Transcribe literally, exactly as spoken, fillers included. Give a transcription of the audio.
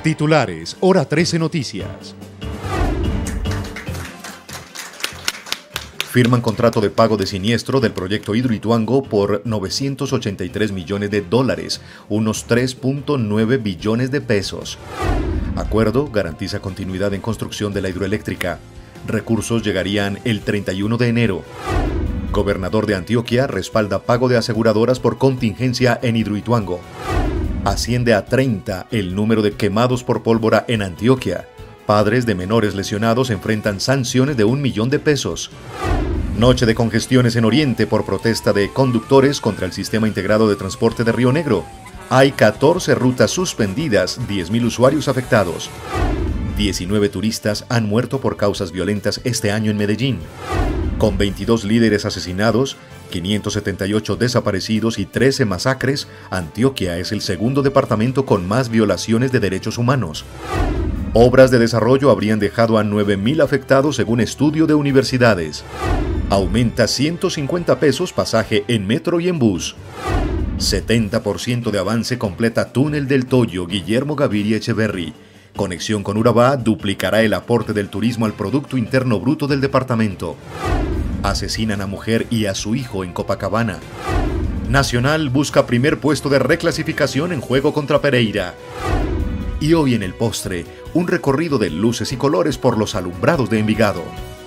Titulares, Hora trece Noticias. Firman contrato de pago de siniestro del proyecto Hidroituango por novecientos ochenta y tres millones de dólares, unos tres punto nueve billones de pesos. Acuerdo garantiza continuidad en construcción de la hidroeléctrica. Recursos llegarían el treinta y uno de enero. Gobernador de Antioquia respalda pago de aseguradoras por contingencia en Hidroituango. Asciende a treinta el número de quemados por pólvora en Antioquia. Padres de menores lesionados enfrentan sanciones de un millón de pesos. Noche de congestiones en Oriente por protesta de conductores contra el Sistema Integrado de Transporte de Río Negro. Hay catorce rutas suspendidas, diez mil usuarios afectados. diecinueve turistas han muerto por causas violentas este año en Medellín. Con veintidós líderes asesinados, quinientos setenta y ocho desaparecidos y trece masacres, Antioquia es el segundo departamento con más violaciones de derechos humanos. Obras de desarrollo habrían dejado a nueve mil afectados según estudio de universidades. Aumenta ciento cincuenta pesos pasaje en metro y en bus. setenta por ciento de avance completa túnel del Toyo Guillermo Gaviria Echeverry. Conexión con Urabá duplicará el aporte del turismo al Producto Interno Bruto del departamento. Asesinan a mujer y a su hijo en Copacabana. Nacional busca primer puesto de reclasificación en juego contra Pereira. Y hoy en el postre, un recorrido de luces y colores por los alumbrados de Envigado.